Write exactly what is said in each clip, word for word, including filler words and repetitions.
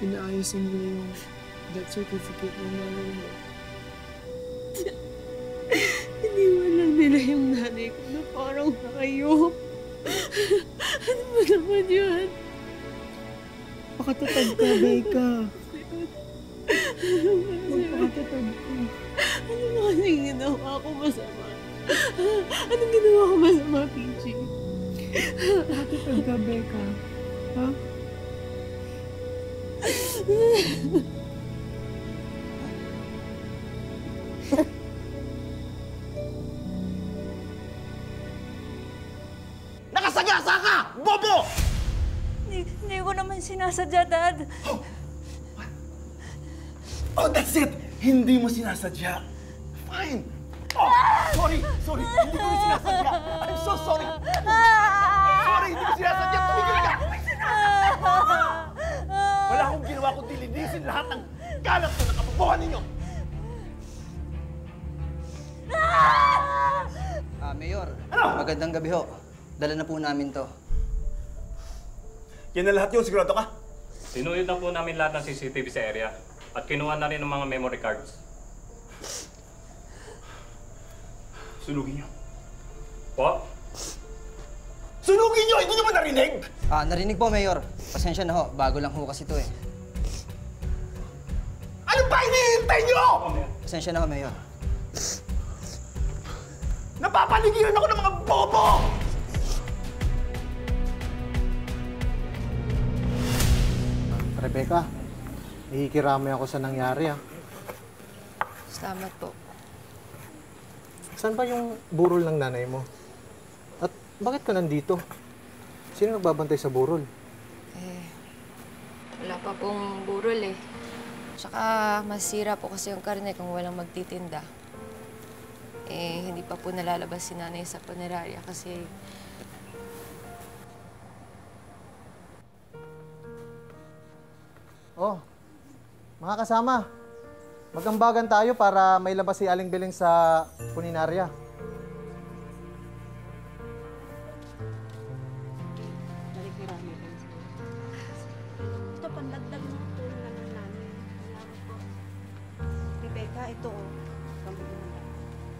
Inaayos nila yung death certificate ng nanay mo. Hindi man lang nila yung nanay ko na parang hayop. Ano ba naman yun? Pakatatag ka, Becca. Magpakatatag ko. Ano ba kasi ginawa ko masama? Anong ginawa ko masama, Peachy? Pakatatag ka, Becca. Ha? Nakasagasa ka! Bobo! Hindi, hindi ko naman sinasadya, Dad. Oh. Oh, that's it! Hindi mo sinasadya. Fine. Oh, sorry, sorry. Hindi ko sinasadya. I'm so sorry. Sorry, hindi ko sinasadya. Tumigil ka! Wala akong ginawa kundi linisin lahat ng kalat na nakapabuhan ninyo. Ah, Mayor. Ano? Magandang gabi ho. Dala na po namin to. Yan na lahat yun, sigurado ka? Sinuyod na po namin lahat ng C C T V sa area at kinuha na rin ng mga memory cards. Sunugin niyo. Po? Sunugin niyo! Hindi niyo ba narinig? Ah, narinig po, Mayor. Pasensya na ho. Bago lang ho kasi to eh. Ano ba hinihintay niyo? Pasensya na ho, Mayor. Napapaligiran ako ng mga bobo! Rebecca, ikikiramay ako sa nangyari, ah. Salamat po. Saan ba yung burol ng nanay mo? At bakit ka nandito? Sino nagbabantay sa burol? Eh, wala pa pong burol eh. Tsaka masira po kasi yung karne kung walang magtitinda. Eh, hindi pa po nalalabas si nanay sa punerarya kasi... Oh, mga kasama, magambagan tayo para may labas si Aling Beleng sa puninarya. Ito, pandagdag mo ito yung ano namin. Rebecca, ito o. Pambili mo lang.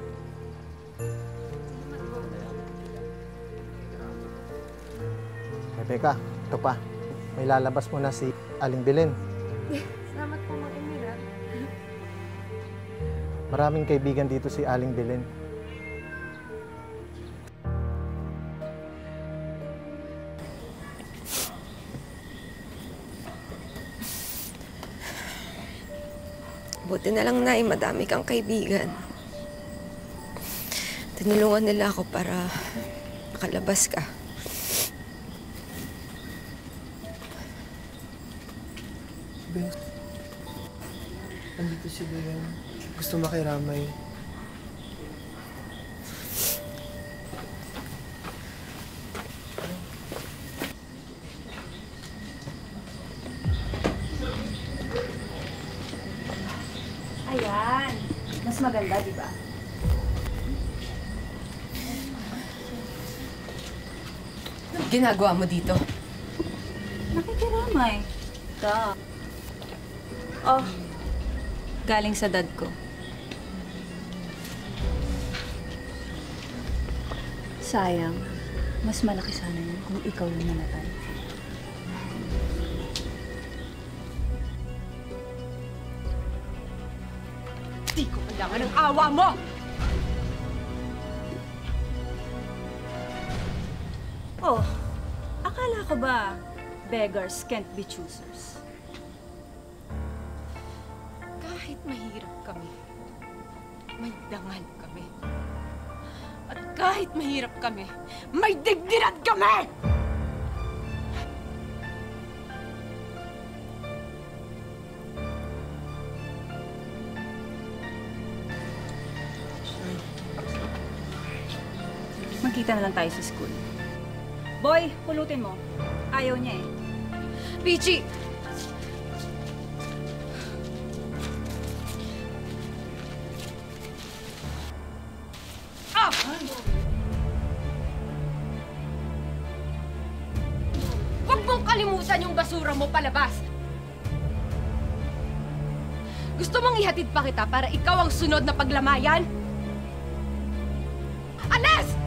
Rebecca, ito pa. May lalabas mo na si Aling Beleng. Salamat po, Mang Emira. Maraming kaibigan dito si Aling Beleng. Buti na lang, Nay, madami kang kaibigan. Tinulungan nila ako para makalabas ka. Bes, andito si Belen. Gusto makiramay. Ayan. Mas maganda, di ba? Anong ginagawa mo dito? Nakikiramay. Ito. Oh, galing sa dad ko. Sayang, mas malaki sana yun kung ikaw yung namatay. Di ko kailangan ng awa mo! Oh, akala ko ba beggars can't be choosers? Kahit mahirap kami, may dangal kami. At kahit mahirap kami, may dignidad kami! Magkita na lang tayo sa school. Boy, pulutin mo. Ayaw niya eh. Peachy! Ah! Huwag mong kalimutan yung basura mo palabas! Gusto mong ihatid pa kita para ikaw ang sunod na paglamayan? Alis!